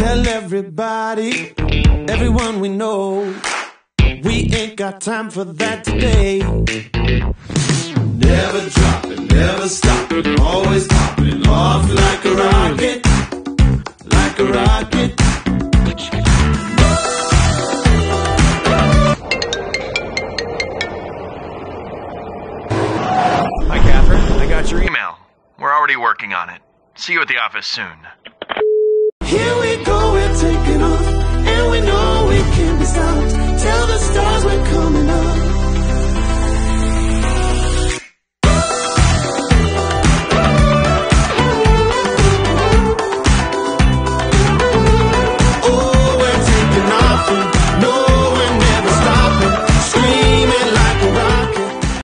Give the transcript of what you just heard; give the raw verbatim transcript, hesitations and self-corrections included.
Tell everybody, everyone we know, we ain't got time for that today. Never dropping, never stopping, always popping off like a rocket, like a rocket. Hi, Catherine. I got your email. We're already working on it. See you at the office soon. Here we go, we're taking off, and we know we can't be stopped. Tell the stars we're coming up.